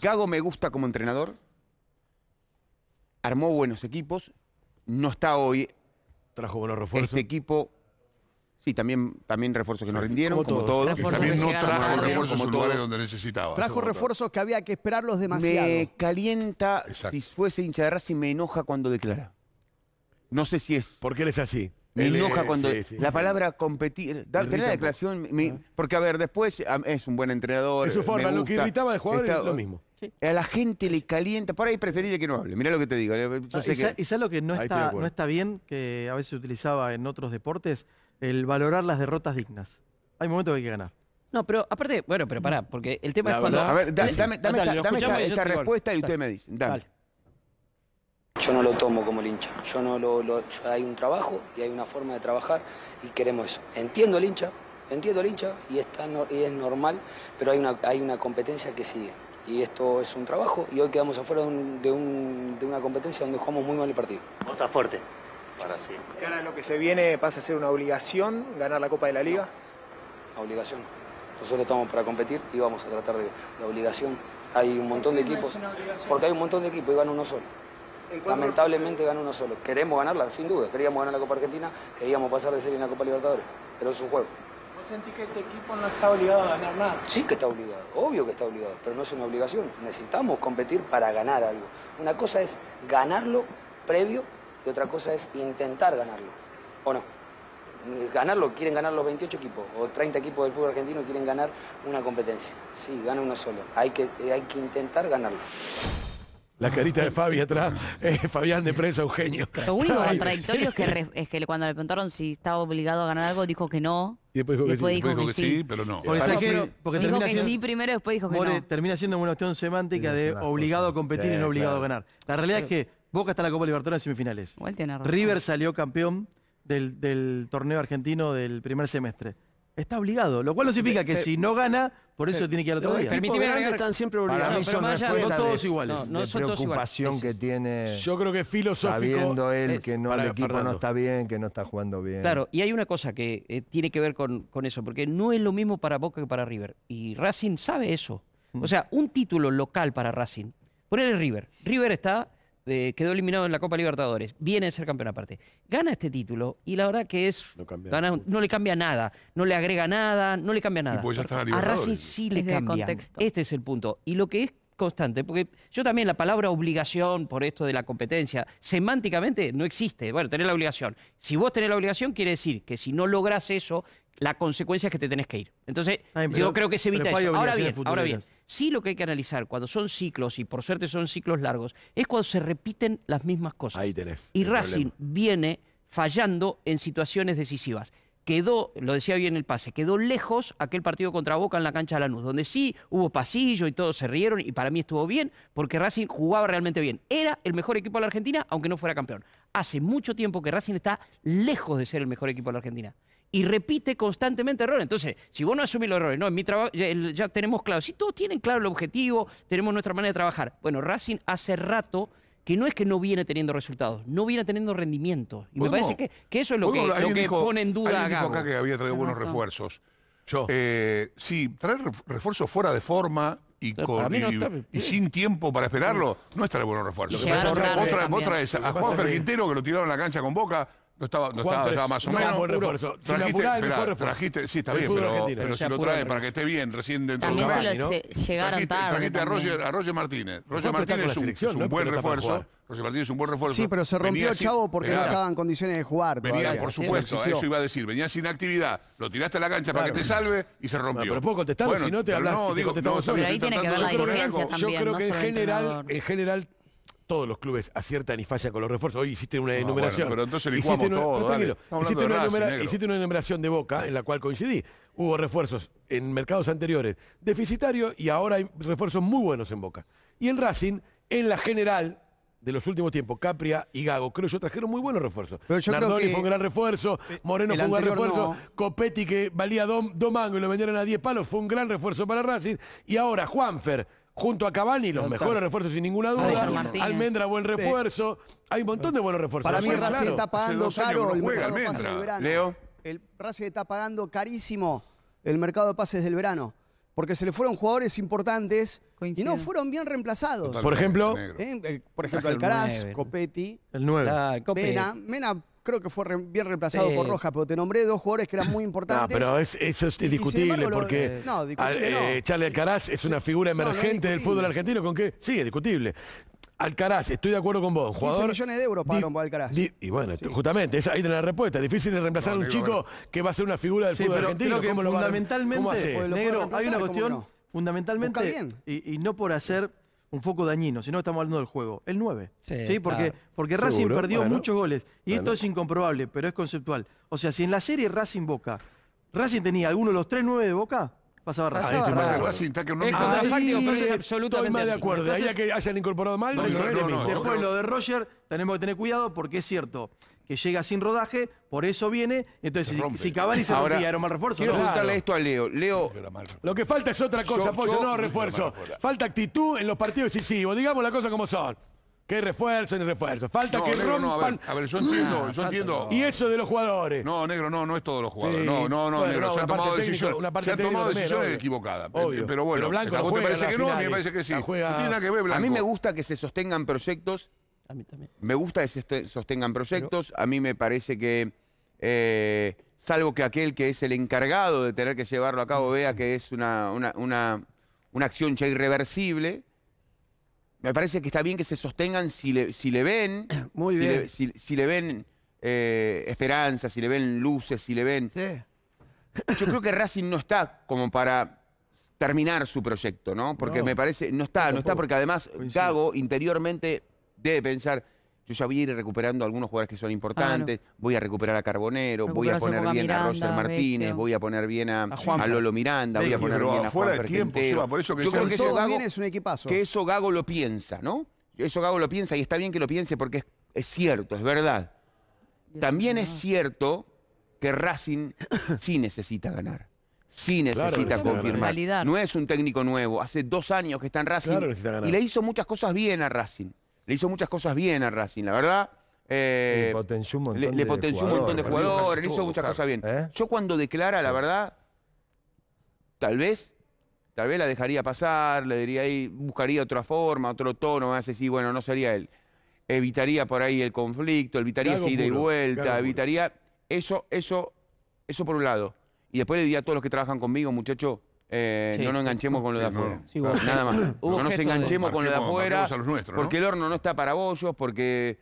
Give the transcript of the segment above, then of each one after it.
Gago me gusta como entrenador. Armó buenos equipos. No está hoy. Trajo buenos refuerzos. Este equipo, sí, también refuerzos que no rindieron, como todos. Y también no trajo refuerzos en como lugares todos. donde necesitaba. Trajo refuerzos que había que esperarlos demasiado. Me calienta, Exacto. si fuese hincha de Racing, me enoja cuando declara. No sé si es. Porque él es así. Me Él enoja es- cuando sí. la palabra competir, tener la declaración, porque a ver, después es un buen entrenador. Es su forma, me lo que gusta, irritaba del jugador está- es lo mismo. A la gente le calienta, por ahí preferible que no hable. Mirá lo que te digo. Yo sé que ¿Y sabes lo que no Ahí estoy de está, acuerdo. no está bien, que a veces se utilizaba en otros deportes? El valorar las derrotas dignas. Hay momentos que hay que ganar. No, pero aparte, bueno, pero pará, porque el tema La es cuando... verdad- a ver, dame Dale, esta, lo escuchamos y yo esta te digo. respuesta y Dale. ustedes me dicen. Dale. Vale. Yo no lo tomo como el hincha, hay un trabajo y hay una forma de trabajar y queremos eso. Entiendo el hincha y es normal, pero hay una competencia que sigue. Y esto es un trabajo y hoy quedamos afuera de una competencia donde jugamos muy mal el partido. Vos estás fuerte. Para sí. Ahora lo que se viene pasa a ser una obligación, ganar la Copa de la Liga. La obligación. Nosotros estamos para competir y vamos a tratar de la obligación. Hay un montón de equipos, porque hay un montón de equipos y gana uno solo. Lamentablemente gana uno solo. Queremos ganarla, sin duda. Queríamos ganar la Copa Argentina, queríamos pasar de serie en la Copa Libertadores, pero es un juego. ¿Vos sentís que este equipo no está obligado a ganar nada? Sí que está obligado, obvio que está obligado, pero no es una obligación. Necesitamos competir para ganar algo. Una cosa es ganarlo previo y otra cosa es intentar ganarlo, ¿o no? Ganarlo, quieren ganar los 28 equipos o 30 equipos del fútbol argentino quieren ganar una competencia. Sí, gana uno solo. Hay que intentar ganarlo. La carita de Fabi atrás. Fabián de prensa, Eugenio. Lo único Ay, contradictorio es que cuando le preguntaron si estaba obligado a ganar algo, dijo que no. Y después dijo que sí. dijo que sí. pero no. Porque, ¿sabes qué? Porque Dijo termina que siendo, sí primero, después dijo que More, no. termina siendo una cuestión semántica Sí, de es una obligado cosa. a competir Sí, y no obligado claro. a ganar. La realidad es que Boca está en la Copa Libertadores en semifinales. Igual tiene razón. River salió campeón del torneo argentino del primer semestre. Está obligado, lo cual no significa que si no gana, por eso tiene que ir al otro Los día. Permitime equipos grandes agregar- están siempre Para obligados. mí pero son más allá- respuestas no todos de- iguales. No, de son todos preocupación iguales. que tiene, Yo creo que es filosófico. sabiendo él es- que no, Pará, el equipo Fernando. no está bien, que no está jugando bien. Claro, y hay una cosa que tiene que ver con eso, porque no es lo mismo para Boca que para River. Y Racing sabe eso. O sea, un título local para Racing. Ponele River. River está, quedó eliminado en la Copa Libertadores. Viene a ser campeón aparte. Gana este título y la verdad que es... No cambia. no le cambia nada. No le agrega nada, no le cambia nada. Y pues ya está en A Libertadores. Racing sí le Es de cambia. contexto. Este es el punto. Y lo que es constante, porque yo también la palabra obligación por esto de la competencia, semánticamente no existe. Bueno, tenés la obligación. Si vos tenés la obligación, quiere decir que si no lográs eso, la consecuencia es que te tenés que ir. Entonces, Ay, pero- yo creo que se evita pero hay eso. Ahora obligaciones bien, futuras. sí lo que hay que analizar cuando son ciclos, y por suerte son ciclos largos, es cuando se repiten las mismas cosas. Ahí tenés. Y el Racing problema. viene fallando en situaciones decisivas. Quedó, lo decía bien el pase, quedó lejos aquel partido contra Boca en la cancha de Lanús, donde sí hubo pasillo y todos se rieron y para mí estuvo bien porque Racing jugaba realmente bien. Era el mejor equipo de la Argentina, aunque no fuera campeón. Hace mucho tiempo que Racing está lejos de ser el mejor equipo de la Argentina. Y repite constantemente errores. Entonces, si vos no asumís los errores, no, en mi trabajo ya tenemos claro. Si todos tienen claro el objetivo, tenemos nuestra manera de trabajar. Bueno, Racing hace rato que no es que no viene teniendo resultados, no viene teniendo rendimiento. Y me ¿Podemos- parece que eso es lo que, podemos- alguien dijo- pone en duda a alguien dijo Gago. acá que había traído Tenés buenos razón. refuerzos. Yo. Sí, traer refuerzos fuera de forma y, Pero con, para mí no y- está- y sin tiempo para esperarlo, no es traer buenos refuerzos. Y llegaron tarde Vos también. traes Lo que a pasa Juan es que- Quintero, que lo tiraron a la cancha con Boca, no estaba más o no es menos. buen refuerzo. Si me Trajiste, apurás, el esperá, mejor refuerzo. trajiste, sí, está Del bien, fútbol pero, argentino. pero Se si lo apura trae el para que esté bien recién dentro de También un se mes. lo llegaron tarde. Trajiste también. a Roger Martínez. Roger Juan está Martínez con la es un selección, buen ¿no? Pero está para refuerzo. jugar. Roger Martínez es un buen refuerzo. Sí, pero se rompió Venía sin- Chavo porque no esperá. estaba en condiciones de jugar. Venía, todavía. por Eso supuesto, exigió. eso iba a decir. Venía sin actividad, lo tiraste a la cancha para Claro. que te salve y se rompió. Pero puedo contestar, si no te pero hablas y No, te digo, contestamos no, solo. Pero ahí estoy tiene que ver tratando la de poner dirigencia algo. también. Yo creo no que solo el entrenador. en general todos los clubes aciertan y fallan con los refuerzos. Hoy hiciste una No, enumeración. bueno, pero entonces Hiciste licuamos todo, dale. tranquilo. Estamos Hiciste hablando una, de Racing, negro. hiciste una enumeración de Boca en la cual coincidí. Hubo refuerzos en mercados anteriores deficitarios y ahora hay refuerzos muy buenos en Boca. Y en Racing, en la general de los últimos tiempos, Capria y Gago, creo yo, trajeron muy buenos refuerzos. Pero yo creo Nardoni que fue un gran refuerzo, Moreno el fue un gran anterior refuerzo, no. Copetti, que valía dos mangos y lo vendieron a 10 palos, fue un gran refuerzo para Racing. Y ahora Juanfer, junto a Cavani, los mejores refuerzos sin ninguna duda. Alexandro Martínez. Almendra, buen refuerzo. Hay un montón de buenos refuerzos. Para mí Bueno, Racing claro. está pagando 2 años caro que el no juega mercado de pases Almendra. del verano. Leo. El Racing está pagando carísimo el mercado de pases del verano. porque se le fueron jugadores importantes Coincido. y no fueron bien reemplazados. Por ejemplo, Por ejemplo, el Alcaraz, 9. Copetti, El 9. Mena creo que fue bien reemplazado Sí. por Rojas, pero te nombré dos jugadores que eran muy no, importantes. pero eso es Y sin discutible embargo, porque no, discutible no. Charlie Alcaraz es una figura no es emergente del discutible. fútbol argentino. ¿Con qué? Sí, es discutible. Alcaraz, estoy de acuerdo con vos. 15 Jugador, millones de euros pagaron por Alcaraz. Y bueno, justamente, ahí tenés la respuesta. Difícil de reemplazar a un chico que va a ser una figura del Sí, fútbol pero argentino. creo que ¿Cómo lo va a- fundamentalmente, cómo hace? Pues lo Negro, puede hay una reemplazar, cuestión, ¿cómo no? fundamentalmente, Busca bien. y no por hacer un foco dañino, sino que estamos hablando del juego. El 9. Sí, Porque, claro. porque Racing Seguro, perdió bueno. muchos goles. Y Bueno. esto es incomprobable, pero es conceptual. O sea, si en la serie Racing-Boca, Racing tenía alguno de los 3 9 de Boca, pasaba Racing. Ahí estoy más de El acuerdo. Racing está que no Es me contrafáctico, pero es Estoy absolutamente más de así. acuerdo. Ahí a que hayan incorporado mal, No, eso no, es no, enemigo. no. Después lo de Roger, tenemos que tener cuidado porque es cierto que llega sin rodaje, por eso viene. Entonces, si Cavani se Ahora, rompía, era un mal refuerzo. Quiero ¿no? preguntarle esto a Leo. Leo, Lo que falta es otra cosa, Yo- Pollo, yo- no refuerzo. Falta actitud en los partidos decisivos. Digamos las cosas como son. Que hay refuerzo ni refuerzo. Falta No, que negro, no, rompan. a ver, yo entiendo, yo entiendo. Y eso de los jugadores. No, negro, no es todos los jugadores. Sí. No, Bueno, negro, no, se han una parte tomado técnica, decisiones. una parte Se han tomado técnica también, decisiones obvio. equivocadas. Obvio. Pero bueno, Pero Blanco a vos te juega parece las que no, a mí me finales. parece que sí. La No juega- tiene nada que ver, Blanco. a mí me gusta que se sostengan proyectos. A mí también. Me gusta que se sostengan proyectos. A mí me parece que, salvo que aquel que es el encargado de tener que llevarlo a cabo vea que es una acción ya irreversible, me parece que está bien que se sostengan si le ven, Muy bien. si le ven esperanza, si le ven luces, si le ven... Yo creo que Racing no está como para terminar su proyecto, ¿no? Porque me parece, no está, porque además Coincido. Gago interiormente debe pensar, yo ya voy a ir recuperando algunos jugadores que son importantes, voy a recuperar a Carbonero, voy a Recuperas poner Boca bien a Roger Miranda, Martínez, Vecchio. voy a poner bien a Juanfer. Lolo Miranda, voy a poner pero bien a fuera de Juanfer tiempo, Quintero. Seba, por eso que Yo sean creo que eso Todo Gago, bien es un equipazo. que eso Gago lo piensa, ¿no? Eso Gago lo piensa y está bien que lo piense porque es cierto, es verdad. También es cierto que Racing sí necesita ganar. Sí necesita necesita confirmar. ganar. Validar. No es un técnico nuevo. Hace 2 años que está en Racing Claro, necesita ganar. y le hizo muchas cosas bien a Racing. La verdad. Le potenció un montón Le potenció un montón de jugadores, le hizo muchas cosas bien. ¿Eh? Yo cuando declara, la verdad, tal vez la dejaría pasar, le diría ahí, buscaría otra forma, otro tono, me hace decir, bueno, no sería él. Evitaría por ahí el conflicto, evitaría Gago esa ida y puro, vuelta, Gago evitaría eso por un lado. Y después le diría a todos los que trabajan conmigo, muchachos, Sí. no nos enganchemos con lo de No, afuera. Sí, vos- Nada más. Hubo No nos gestos de- enganchemos con lo de afuera, Marquemos a los nuestros, ¿no? porque el horno no está para bollos, porque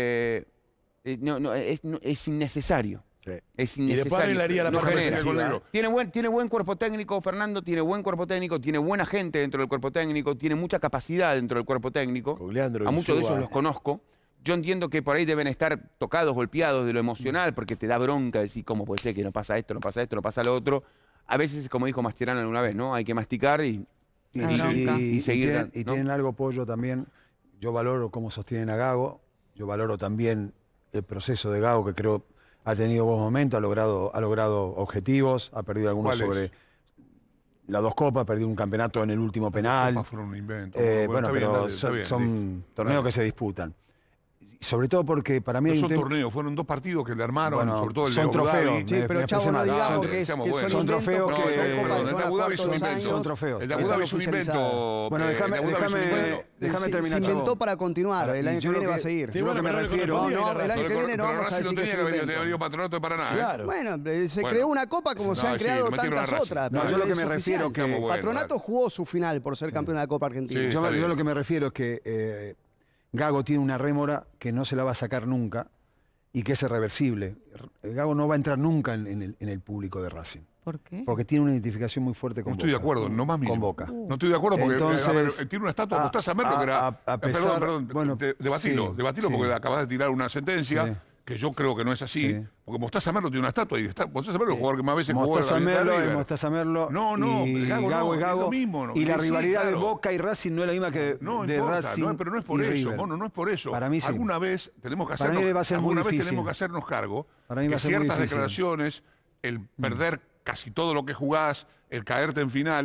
es innecesario. Sí. Es Y innecesario. después arreglaría la No parte genera. defensiva. Tiene buen cuerpo técnico, Fernando, tiene buen cuerpo técnico, tiene buena gente dentro del cuerpo técnico, tiene mucha capacidad dentro del cuerpo técnico. Con Leandro A muchos de Insúa. ellos los conozco. Yo entiendo que por ahí deben estar tocados, golpeados de lo emocional, porque te da bronca decir cómo puede ser que no pasa esto, no pasa esto, no pasa lo otro. A veces, como dijo Mascherano alguna vez, ¿no? Hay que masticar y seguir. tienen, ¿no? tienen algo, Pollo, también. Yo valoro cómo sostienen a Gago. Yo valoro también el proceso de Gago, que creo ha tenido buenos momentos, ha logrado objetivos, ha perdido algunos ¿Cuáles? sobre las 2 copas, perdió un campeonato en el último penal. Copas fueron un invento. Bueno, está bien, pero dale, está bien, son listo. torneos Dale. que se disputan. Sobre todo porque para mí No hay son un tema- torneos, fueron 2 partidos que le armaron, Bueno, sobre todo el de son Abu Dhabi. trofeos. Sí, pero me Chavo, expresé no mal. digamos No, que seamos son buenos. Son inventos, trofeos porque que- son perdón, copas que el se de van a Abu Dhabi jugar es un todos los invento. Son años. trofeos. El de Abu Dhabi es un invento. Bueno, déjame el de Abu Dhabi es un terminar, Se Chavo. inventó para continuar. El Y año yo que viene lo va a seguir. Sí, yo bueno, lo que me pero refiero. No, correspondía, el año que viene no vamos a Racing decir que es un no tenía que invento. haber venido patronato de Paraná. ¿eh? Claro. Bueno, se Bueno. creó una copa como se No, han sí, creado le metieron a tantas Racing. otras. No, pero yo lo que es me refiero oficial. que- Estamos buenos, Patronato jugó su final por ser campeón de la Copa Argentina. Sí. está Yo bien. lo que me refiero es que Gago tiene una rémora que no se la va a sacar nunca y que es irreversible. Gago no va a entrar nunca en el público de Racing, ¿Por qué? porque tiene una identificación muy fuerte con No estoy de Boca. acuerdo, no más mínimo. Con Boca. No estoy de acuerdo porque Entonces, a ver, tiene una estatua de Mostaza Merlo que era. a pesar- perdón, bueno, debatilo, sí, debatilo sí. porque acabas de tirar una sentencia Sí. que yo creo que no es así. Sí. Porque Mostaza Merlo tiene una estatua y Mostaza Merlo es el jugador que más veces jugó en la Mostaza camiseta de Merlo, River. Mostaza Merlo No, y Gago Gago no, es Gago. es lo mismo, y la sí, rivalidad claro. de Boca y Racing no es la misma que No de importa, Racing pero no es por y eso, River. Mono, no es por eso. Para mí sí. Alguna vez tenemos que Para mí hacernos, va a ser muy alguna vez difícil. tenemos que hacernos cargo Para mí va que a ser muy ciertas difícil. declaraciones, el perder casi todo lo que jugás, el caerte en finales,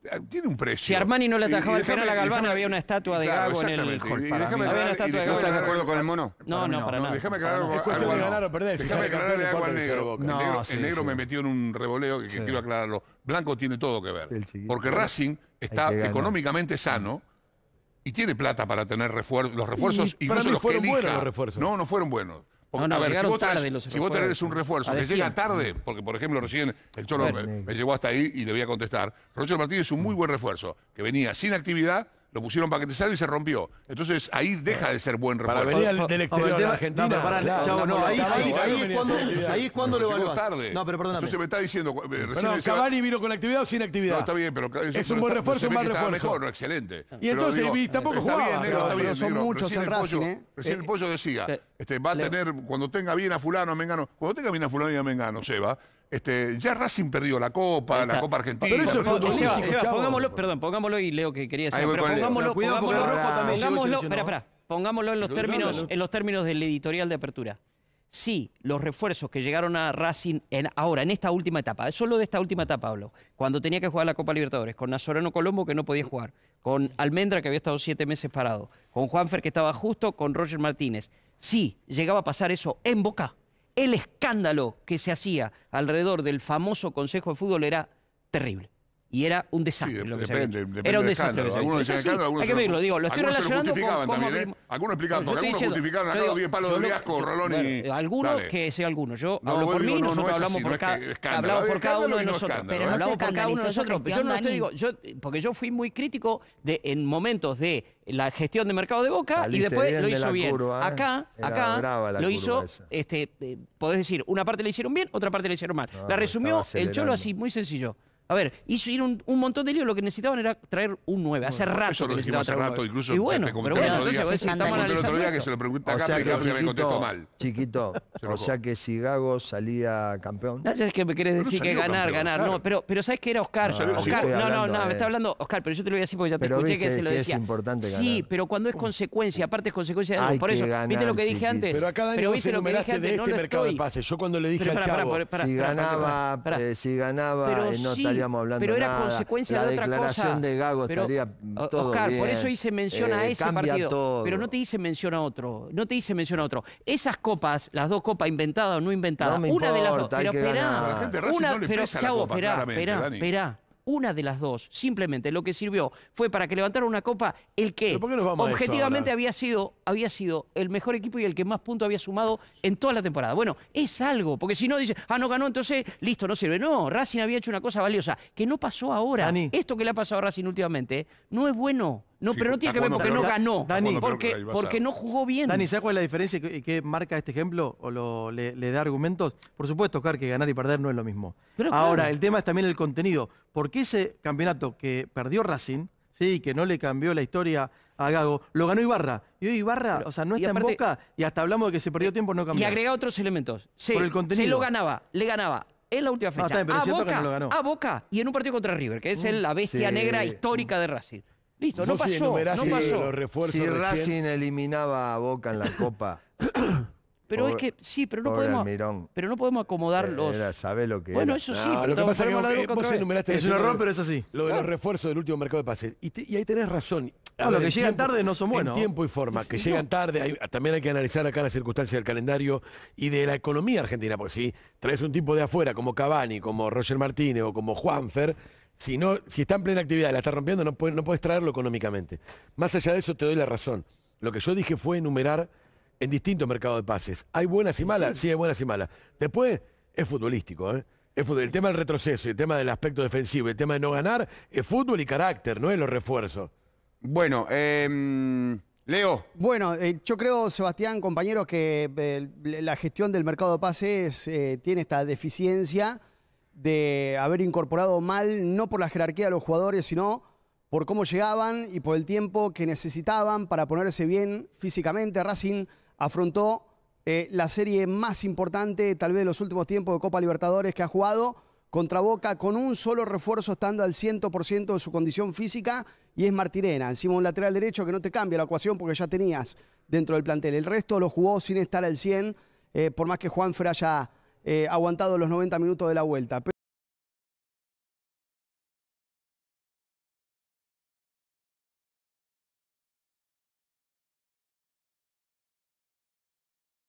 tiene un precio. Si Armani no le atajaba el déjame- penal a Galván, déjame- había una estatua de claro, Gago en el exactamente. hall. Y Para déjame mí. aclarar- Había una y estatua de déjame Gago. ¿Estás de aclarar- acuerdo con el mono? No, para nada. Déjame aclarar algo. Es cuestión de algo- ganar o perder. Si Déjame sale campeón, aclararle no algo al importa que sea negro. Boca. El No, negro, sí, el negro sí. me metió en un revoleo que quiero aclararlo. Blanco tiene todo que ver. El chiquito. Porque Racing está que ganar. económicamente sano y tiene plata para tener los refuerzos, Y para incluso mí los que fueron buenos elija. los refuerzos. No fueron buenos. Porque, No, a ver, llegaron si vos tarde tenés, los si vos tenés un refuerzos. refuerzo A que llega destiempo. tarde, porque por ejemplo recién el Cholo me llegó hasta ahí y le voy a contestar, Roger Martínez es un muy buen refuerzo, que venía sin actividad, lo pusieron paquetizado y se rompió. Entonces ahí deja de ser buen refuerzo. Para venir del exterior a la No, Argentina. pero pará, claro, Chavo, no, ahí es cuando lo Llegó evaluás. tarde. No, pero perdóname. Entonces me está diciendo, recién Pero decía- Cavani vino con actividad o sin actividad. no, está bien, pero Es un buen refuerzo, un mal estaba refuerzo. mejor, no, excelente. Y entonces, y tampoco está jugaba. bien, negro, está Pero bien, son negro. muchos Recién en el pollo- Racing, ¿eh? Recién el pollo decía, va a Leo. tener, cuando tenga bien a fulano, a Mengano, cuando tenga bien a fulano y a Mengano, Seba, ya Racing perdió la Copa, la Copa Argentina. Pero eso es perdió todo. futbolístico. Seba, Chavo. pongámoslo y Leo que quería decir. Ahí voy Pero con Leo. pongámoslo, Cuidado, porque pongámoslo, Rojo también llegó y se lesionó. pongámoslo en los términos del editorial de apertura. Sí, los refuerzos que llegaron a Racing ahora, en esta última etapa, solo de esta última etapa hablo, cuando tenía que jugar la Copa Libertadores, con Nazareno Colombo que no podía jugar, con Almendra que había estado 7 meses parado, con Juanfer que estaba justo, con Roger Martínez. Sí, llegaba a pasar eso en Boca. El escándalo que se hacía alrededor del famoso Consejo de Fútbol era terrible. Y era un desastre Sí, lo que se depende, había hecho. depende Era un del desastre. escándalo. lo que se Algunos había decían hecho. escándalo, algunos Hay que se lo- verlo, digo, lo estoy algunos se lo relacionando con justificaban cómo también, ¿eh? abrimos- Algunos explicaban, Yo porque estoy algunos diciendo- justificaban acá yo los 10 palos yo de lo- Riasco, Rolón y... Bueno, algunos Dale. que sea algunos. Yo No, hablo vos por mí, digo, no, nosotros no es hablamos así, por no es cada, que escándalo. hablamos Había por cada uno de escándalo y no nosotros. escándalo, Pero no se Hablamos por cada uno de escandalizó nosotros. su Pero yo no gestión, estoy digo, porque yo fui muy crítico en momentos de la gestión de mercado de Boca y Saliste después bien lo de hizo la bien. curva, ¿eh? Acá Era brava la lo curva hizo, esa. podés decir, una parte le hicieron bien, otra parte le hicieron mal. No, La resumió estaba el Cholo acelerando. así, muy sencillo. A ver, hizo ir un montón de líos, lo que necesitaban era traer un 9. Hace rato Eso lo que dijimos necesitaban hace traer un rato, 9. incluso Y bueno, te pero comenté bueno, el otro entonces día, vos decís, estamos comenté el otro analizando día que esto. se lo pregunté a O sea Capri, que Capri me contestó chiquito, mal. chiquito, Se o enojó. sea que si Gago salía campeón. No, es que me querés Pero no decir que salió ganar, campeón, ganar. claro. No, pero ¿sabes qué era Oscar? No salió, sí, Oscar, estoy hablando, me está hablando Oscar, pero yo te lo voy a decir porque ya te Pero escuché que viste se lo que es decía. importante Sí, ganar. pero cuando es consecuencia, aparte es consecuencia de algo. Hay Por que eso, ¿viste ganar, lo que dije chiquito. antes? Pero acá Dani Pero vos viste lo que dije enumeraste antes, de no este lo mercado de estoy. pases. Yo cuando le dije Pero al pará, Chavo... pará, Si pará, ganaba, pará. si ganaba Pero no sí, estaríamos hablando pero era nada. consecuencia La de otra declaración cosa. de Gago Pero, estaría todo Oscar, bien. por eso hice mención a ese Cambia partido. todo. Pero no te hice mención a otro. No te hice mención a otro. Esas copas, las dos copas inventadas o no inventadas, No me una de las dos. importa, hay Pero que esperá, ganar. A la gente de Racing no le pero pesa la Chavo, copa, claramente, Dani. esperá. Una de las dos, simplemente lo que sirvió fue para que levantara una copa el que ¿Pero por qué nos vamos a eso objetivamente ahora? había sido el mejor equipo y el que más puntos había sumado en toda la temporada. Bueno, es algo, porque si no dice, no ganó, entonces listo, no sirve. No, Racing había hecho una cosa valiosa, que no pasó ahora. Dani. Esto que le ha pasado a Racing últimamente no es bueno. No, Sí, pero no tiene está que ver porque no jugando ganó, Dani. Está jugando peor que el porque pasado. no jugó bien. Dani, ¿sabes cuál es la diferencia y qué marca este ejemplo o le da argumentos? Por supuesto, Oscar, que ganar y perder no es lo mismo. Pero Ahora, claro. el tema es también el contenido. Porque ese campeonato que perdió Racing, sí, que no le cambió la historia a Gago, lo ganó Ibarra. Y hoy Ibarra, Pero- o sea, no y está aparte- en Boca y hasta hablamos de que se perdió tiempo no Y cambió. agrega otros elementos. Por el contenido. Se lo ganaba, le ganaba en la última fecha está bien, pero es cierto que no lo ganó. a Boca y en un partido contra River, que es la bestia Sí. negra histórica de Racing. Listo, no Vos sí pasó, enumeraste no los pasó. refuerzos Si recién. Racing eliminaba a Boca en la Copa, Pero es Pobre- que sí, pero no pobre podemos, Almirón. pero no podemos acomodar los. ¿sabés lo que Bueno, era? eso sí, No, pero lo que pasa es podemos hablar de que Boca vos otra vez. enumeraste Es un recién error, lo- pero es así. Lo de los refuerzos del último mercado de pases. Y ahí tenés razón. A No, los ver, que en llegan tarde no son buenos. En tiempo y forma, que llegan tarde. También hay que analizar acá las circunstancias del calendario y de la economía argentina. Porque si traes un tipo de afuera como Cavani, como Roger Martínez o como Juanfer, si está en plena actividad y la está rompiendo, no puedes traerlo económicamente. Más allá de eso, te doy la razón. Lo que yo dije fue enumerar en distintos mercados de pases. ¿Hay buenas y malas? Sí, hay buenas y malas. Después, es futbolístico, ¿eh? El tema del retroceso, el tema del aspecto defensivo, el tema de no ganar, es fútbol y carácter, no es los refuerzos. Bueno, Leo. Bueno, yo creo, Sebastián, compañeros, que la gestión del mercado de pases tiene esta deficiencia de haber incorporado mal, no por la jerarquía de los jugadores, sino por cómo llegaban y por el tiempo que necesitaban para ponerse bien físicamente. Racing afrontó la serie más importante, tal vez de los últimos tiempos de Copa Libertadores que ha jugado, contra Boca, con un solo refuerzo estando al 100% de su condición física, y es Martirena, encima un lateral derecho que no te cambia la ecuación porque ya tenías dentro del plantel. El resto lo jugó sin estar al 100, por más que Juanfer haya aguantado los 90 minutos de la vuelta.